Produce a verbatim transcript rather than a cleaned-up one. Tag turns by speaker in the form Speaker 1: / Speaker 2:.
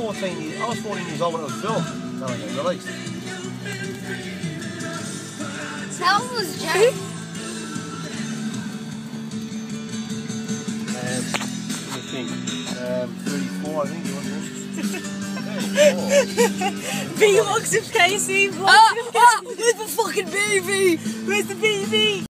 Speaker 1: fourteen years, I was fourteen years old when it was filmed, when it got released.
Speaker 2: How old was Jay?
Speaker 1: Um, I think, um, thirty-four, I think he was. thirty-four.
Speaker 3: V-Logs of Casey!
Speaker 2: Oh, oh,
Speaker 3: Where's the fucking baby? Where's the baby?